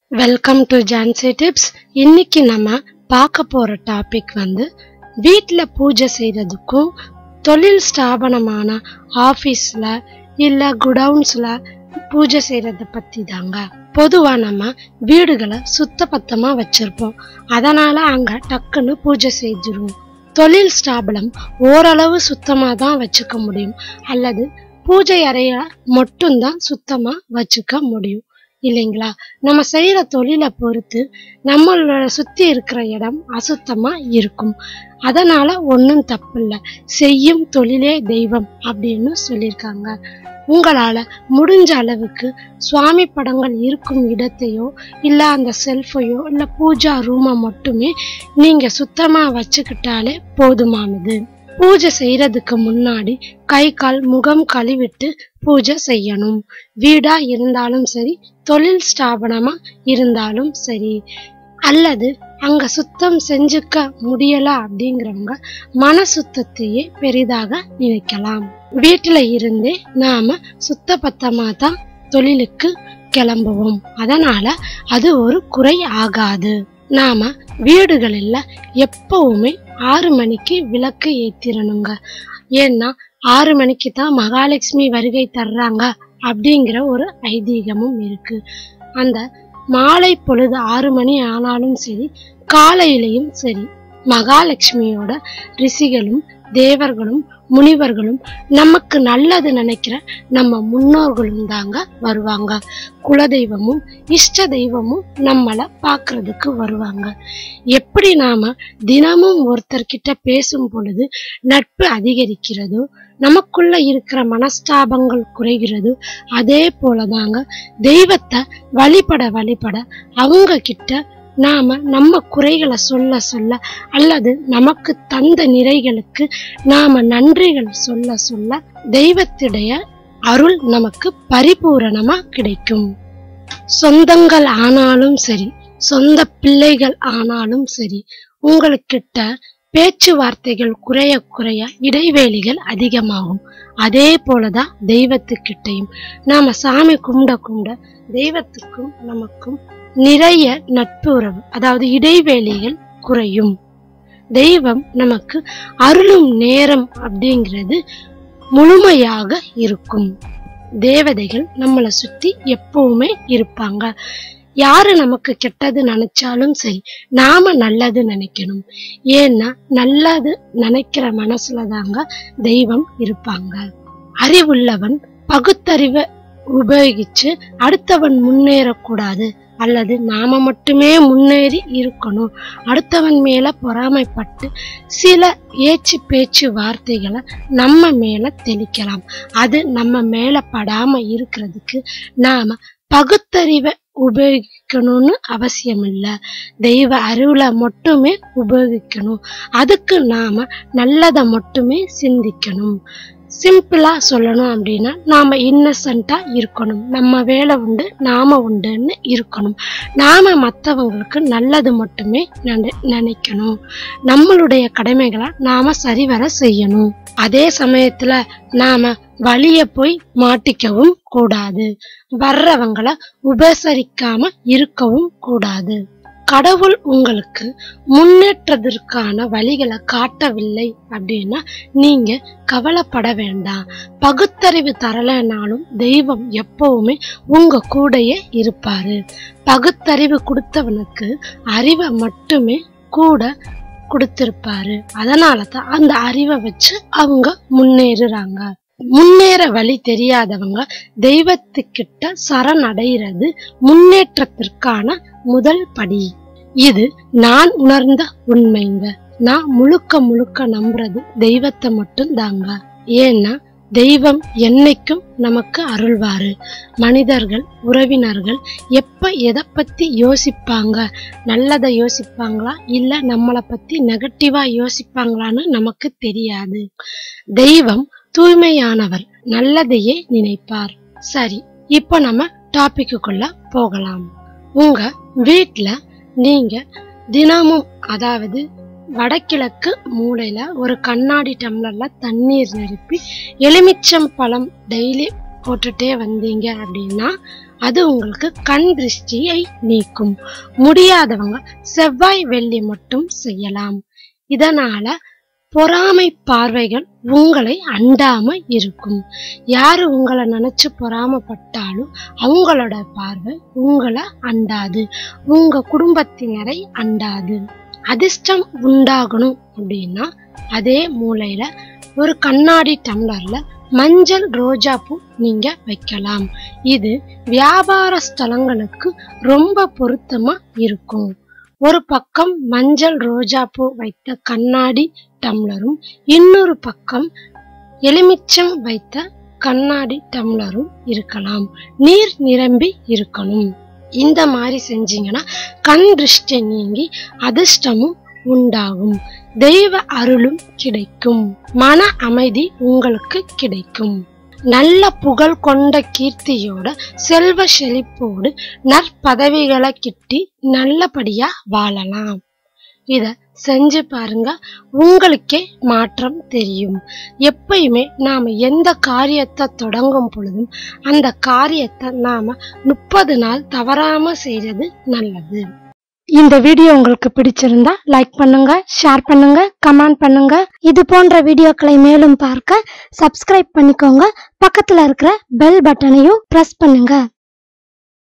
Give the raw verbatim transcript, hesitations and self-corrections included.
Welcome to Jhansi tips. இன்னைக்கு நம்ம பார்க்க போற டாபிக் வந்து வீட்ல பூஜை செய்யறதுக்கும் தொழில் ஸ்தாபனமான ஆபீஸ்ல இல்ல குடவுன்ஸ்ல பூஜை செய்யறத பத்தி தாங்க. பொதுவா நம்ம வீடுகளை சுத்த பத்தமா வச்சிருப்போம், அதனால அங்க டக்குன்னு பூஜை செஞ்சிருவோம். தொழில் ஸ்தாபனம் ஓரளவு சுத்தமா தான் வச்சுக்க முடியும், அல்லது பூஜை அறைய மட்டும்தான் சுத்தமா வச்சுக்க முடியும் இல்லைங்களா? நம்ம செய்யற தொழிலை பொறுத்து நம்மளோட சுத்தி இருக்கிற இடம் அசுத்தமா இருக்கும். அதனால ஒன்னும் தப்பு இல்லை, செய்யும் தொழிலே தெய்வம் அப்படின்னு சொல்லியிருக்காங்க. உங்களால முடிஞ்ச அளவுக்கு சுவாமி படங்கள் இருக்கும் இடத்தையோ இல்ல அந்த செல்ஃபையோ இல்ல பூஜா ரூமை மட்டுமே நீங்க சுத்தமா வச்சுக்கிட்டாலே போதுமானது. பூஜை செய்யறதுக்கு முன்னாடி கை கால் முகம் கழுவிட்டு பூஜை செய்யணும். வீடா இருந்தாலும் சரி, தொழில் ஸ்தாபனமா இருந்தாலும் சரி, அல்லது அங்க சுத்தம் செஞ்சுக்க முடியல அப்படிங்கிறவங்க மன சுத்தத்தையே பெரிதாக நினைக்கலாம். வீட்டுல இருந்தே நாம சுத்த பத்தமா தான் தொழிலுக்கு கிளம்புவோம், அதனால அது ஒரு குறை ஆகாது. நாம வீடுகளில் எப்பவுமே ஆறு மணிக்கு விளக்கு ஏத்திரணுங்க. ஏன்னா ஆறு மணிக்கு தான் மகாலட்சுமி வருகை தர்றாங்க அப்படிங்கிற ஒரு ஐதீகமும் இருக்கு. அந்த மாலை பொழுது ஆறு மணி ஆனாலும் சரி, காலையிலையும் சரி, மகாலட்சுமியோட ரிஷிகளும் தேவர்களும் முனிவர்களும் நமக்கு நல்லது நினைக்கிற நம்ம முன்னோர்களும் தாங்க வருவாங்க. குலதெய்வமும் இஷ்ட தெய்வமும் நம்மளை பாக்குறதுக்கு வருவாங்க. எப்படி நாம தினமும் ஒருத்தர்கிட்ட பேசும் பொழுது நட்பு அதிகரிக்கிறதோ, நமக்குள்ள இருக்கிற மனஸ்தாபங்கள் குறைகிறதோ, அதே போலதாங்க தெய்வத்தை வழிபட வழிபட அவங்க கிட்ட நாம நம்ம குறைகளை சொல்ல சொல்ல அல்லது நமக்கு தந்த நிறைகளுக்கு நாம நன்றிகள் சொல்ல சொல்ல தெய்வத்துடைய அருள் நமக்கு பரிபூரணமா கிடைக்கும். சொந்தங்கள் ஆனாலும் சரி, சொந்த பிள்ளைகள் ஆனாலும் சரி, உங்களுக்கிட்ட பேச்சுவார்த்தைகள் குறைய குறைய இடைவேளிகள் அதிகமாகும். அதே போலதான் தெய்வத்துக்கிட்டையும் நாம சாமி கும்பிட கும்பிட தெய்வத்துக்கும் நமக்கும் நிறைய நட்பு உறவு, அதாவது இடைவேளிகள் குறையும். தெய்வம் நமக்கு அருளும் நேரம் அப்படிங்கிறது முழுமையாக இருக்கும். தேவதைகள் நம்மளை சுத்தி எப்பவுமே இருப்பாங்க. யாரு நமக்கு கெட்டது நினைச்சாலும் சரி, நாம நல்லது நினைக்கணும். ஏன்னா நல்லது நினைக்கிற மனசுலதாங்க தெய்வம் இருப்பாங்க. அறிவுள்ளவன் பகுத்தறிவை உபயோகிச்சு அடுத்தவன் முன்னேறக்கூடாது, அல்லது நாம மட்டுமே முன்னேறி இருக்கணும், அடுத்தவன் மேல பொறாமைப்பட்டு சில ஏச்சு பேச்சு வார்த்தைகளை நம்ம மேல தெளிக்கலாம். அது நம்ம மேல படாம இருக்கிறதுக்கு நாம பகுத்தறிவை உபயோகிக்கணும்னு அவசியம் இல்லை, தெய்வ அறிவுல மட்டுமே உபயோகிக்கணும். அதுக்கு நாம நல்லதை மட்டுமே சிந்திக்கணும். சிம்பிளா சொல்லணும் அப்படின்னா நாம இன்னசென்ட்டா இருக்கணும், நம்ம வேலை உண்டு நாம உண்டுன்னு இருக்கணும். நாம மற்றவங்களுக்கு நல்லது மட்டுமே நினைக்கணும். நம்மளுடைய கடமைகளை நாம சரிவர செய்யணும். அதே சமயத்துல நாம வழிய போய் மாட்டிக்கவும் கூடாது, வர்றவங்களை உபசரிக்காம இருக்கவும் கூடாது. கடவுள் உங்களுக்கு முன்னேற்றத்திற்கான வழிகளை காட்டவில்லை அப்படின்னா நீங்க கவலைப்பட வேண்டாம். பகுத்தறிவு தரலனாலும் தெய்வம் எப்பவுமே உங்க கூடயே இருப்பாரு. பகுத்தறிவு கொடுத்தவனுக்கு அறிவை மட்டுமே கூட கொடுத்திருப்பாரு. அதனாலதான் அந்த அறிவை வச்சு அவங்க முன்னேறுறாங்க. முன்னேற வழி தெரியாதவங்க தெய்வத்துக்கிட்ட சரணடைகிறது முன்னேற்றத்திற்கான முதல் படி. இது நான் உணர்ந்த உண்மைங்க. நான் முழுக்க முழுக்க நம்புறது தெய்வத்தை மட்டும் தாங்க. ஏன்னா தெய்வம் என்னைக்கும் நமக்கு அருள்வாரு. மனிதர்கள் உறவினர்கள் எப்ப எதை பத்தி யோசிப்பாங்க, நல்லதை யோசிப்பாங்களா இல்ல நம்மளை பத்தி நெகட்டிவா யோசிப்பாங்களான்னு நமக்கு தெரியாது. தெய்வம் தூய்மையானவர், நல்லதையே நினைப்பார். சரி, இப்ப நம்ம டாபிக்குள்ள போகலாம். உங்க வீட்டுல நீங்க தினமும், அதாவது வடகிழக்கு மூலையில ஒரு கண்ணாடி டம்ளர்ல தண்ணீர் நிரப்பி எலுமிச்சம் பழம் டெய்லி போட்டுட்டே வந்தீங்க அப்படின்னா அது உங்களுக்கு கண் திருஷ்டியை நீக்கும். முடியாதவங்க செவ்வாய் வெள்ளி மட்டும் செய்யலாம். இதனால பொறாமை பார்வைகள் உங்களை அண்டாம இருக்கும். யாரு உங்களை நினைச்சு பொறாமப்பட்டாலும் அவங்களோட பார்வை உங்களை அண்டாது, உங்க குடும்பத்தினரை அண்டாது. அதிர்ஷ்டம் உண்டாகணும் அப்படின்னா அதே மூலையில ஒரு கண்ணாடி டம்ளர்ல மஞ்சள் ரோஜா பூ நீங்க வைக்கலாம். இது வியாபார ஸ்தலங்களுக்கு ரொம்ப பொருத்தமா இருக்கும். ஒரு பக்கம் மஞ்சள் ரோஜா பூ வைத்த கண்ணாடி டம்ளரும் இன்னொரு பக்கம் எலுமிச்சம் வைத்த கண்ணாடி டம்ளரும் இருக்கலாம். நீர் நிரம்பி இருக்கணும். இந்த மாதிரி செஞ்சீங்கன்னா கண் திருஷ்டி நீங்கி அதிர்ஷ்டமும் உண்டாகும். தெய்வ அருளும் கிடைக்கும். மன அமைதி உங்களுக்கு கிடைக்கும். நல்ல புகழ் கொண்ட கீர்த்தியோட செல்வ செழிப்போடு நற்பதவிகளை கிட்டி நல்லபடியா வாழலாம். இத செஞ்சு பாருங்க, உங்களுக்கே மாற்றம் தெரியும். எப்பயுமே நாம எந்த காரியத்தை தொடங்கும் பொழுதும் அந்த காரியத்தை நாம முப்பது நாள் தவறாம செய்யறது நல்லது. இந்த வீடியோ உங்களுக்கு பிடிச்சிருந்தா லைக் பண்ணுங்க, ஷேர் பண்ணுங்க, கமெண்ட் பண்ணுங்க. இது போன்ற வீடியோக்களை மேலும் பார்க்க சப்ஸ்கிரைப் பண்ணிக்கோங்க. பக்கத்துல இருக்கிற பெல் பட்டனையும் பிரஸ் பண்ணுங்க.